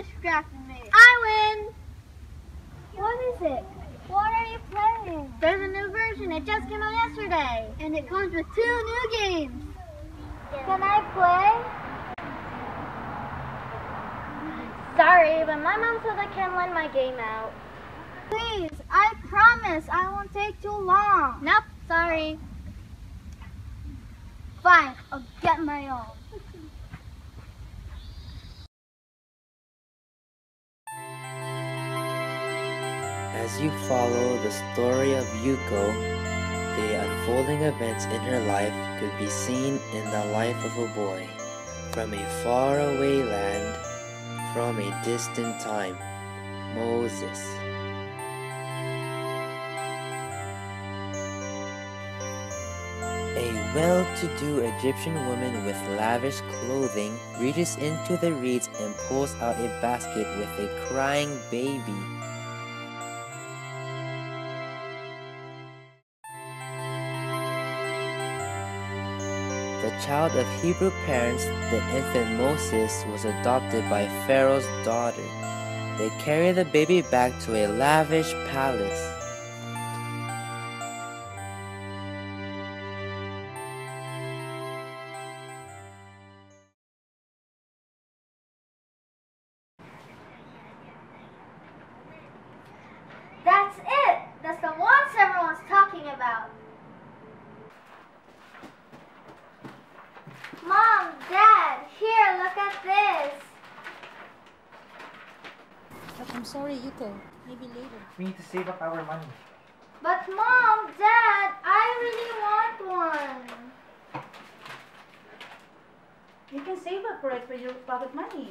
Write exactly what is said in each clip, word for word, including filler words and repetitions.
distracted me. I win! What is it? What are you playing? There's a new version. It just came out yesterday. And it comes with two new games. Can I play? Sorry, but my mom says I can't lend my game out. Please, I promise I won't take too long. Nope, sorry. Fine, I'll get my own. As you follow the story of Yuko, the unfolding events in her life could be seen in the life of a boy from a faraway land, from a distant time, Moses. A well-to-do Egyptian woman with lavish clothing reaches into the reeds and pulls out a basket with a crying baby. The child of Hebrew parents, the infant Moses, was adopted by Pharaoh's daughter. They carry the baby back to a lavish palace. That's it! That's the ones everyone's talking about. Mom, Dad, here, look at this. But I'm sorry, Yuko. Maybe later. We need to save up our money. But Mom, Dad, I really want one. You can save up for it for your pocket money.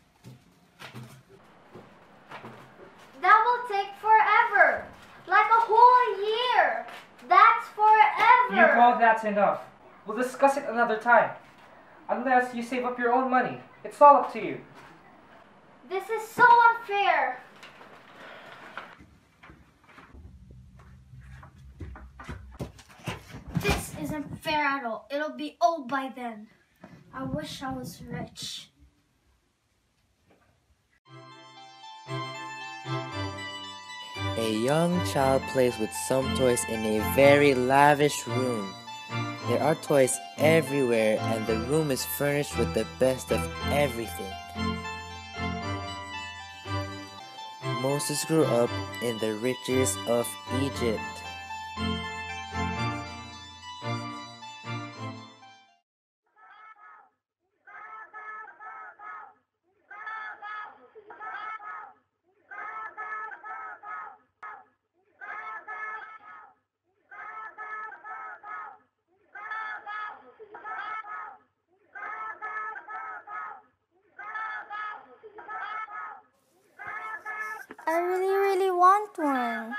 That will take forever. Like a whole year. That's forever. You call that's enough. We'll discuss it another time. Unless you save up your own money. It's all up to you. This is so unfair. This isn't fair at all. It'll be old by then. I wish I was rich. A young child plays with some toys in a very lavish room. There are toys everywhere and the room is furnished with the best of everything. Moses grew up in the riches of Egypt. I really, really want one.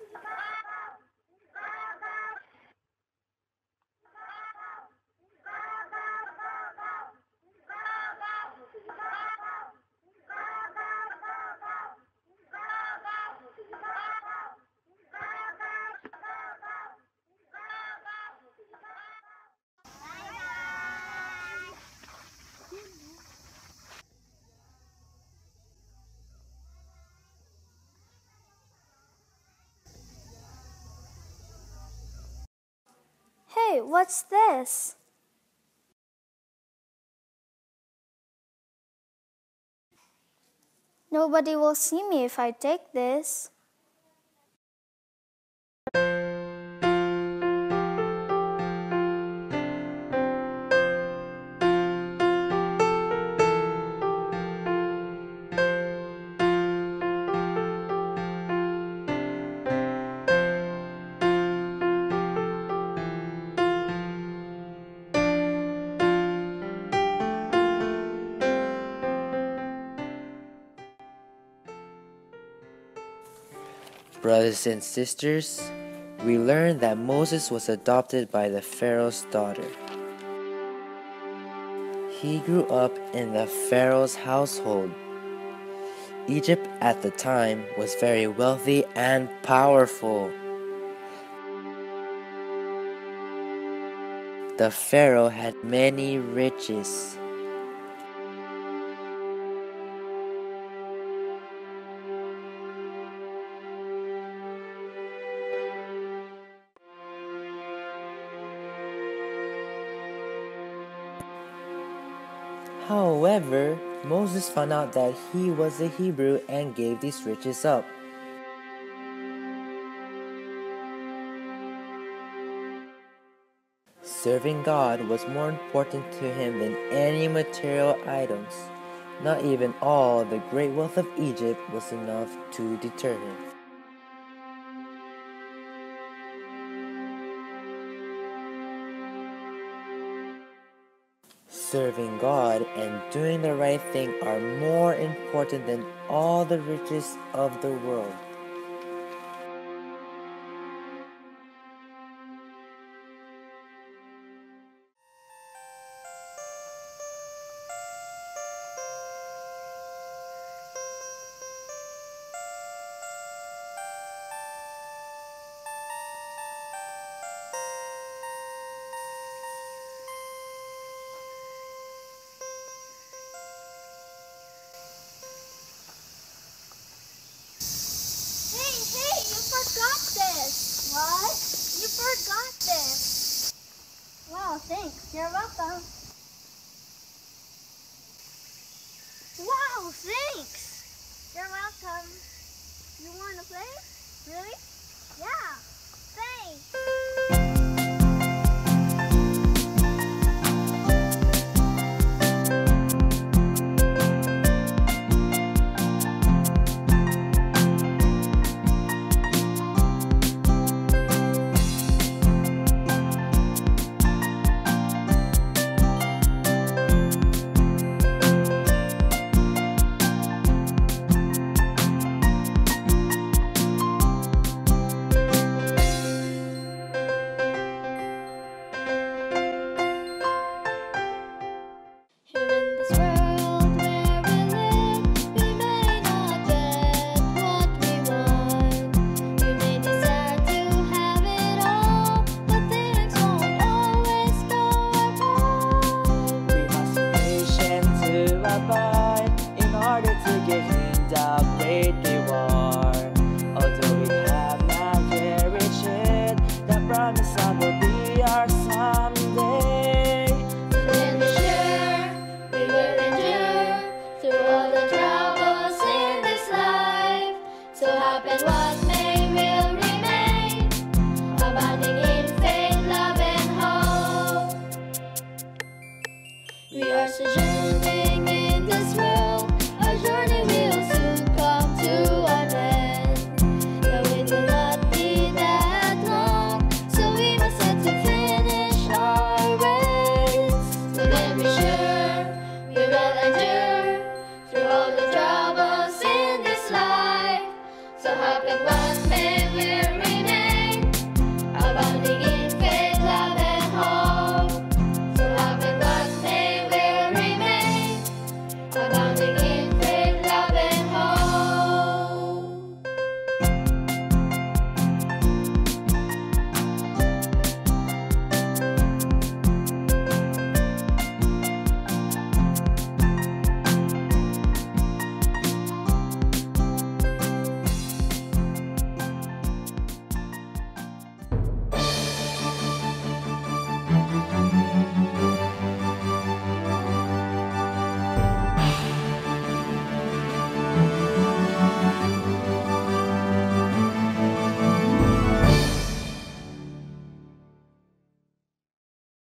Hey, what's this? Nobody will see me if I take this. Brothers and sisters, we learn that Moses was adopted by the Pharaoh's daughter. He grew up in the Pharaoh's household. Egypt at the time was very wealthy and powerful. The Pharaoh had many riches. However, Moses found out that he was a Hebrew and gave these riches up. Serving God was more important to him than any material items. Not even all the great wealth of Egypt was enough to deter him. Serving God and doing the right thing are more important than all the riches of the world. What? You forgot this. Wow, thanks. You're welcome. Wow, thanks. You're welcome. You want to play? Really? Yeah. Thanks. Happen.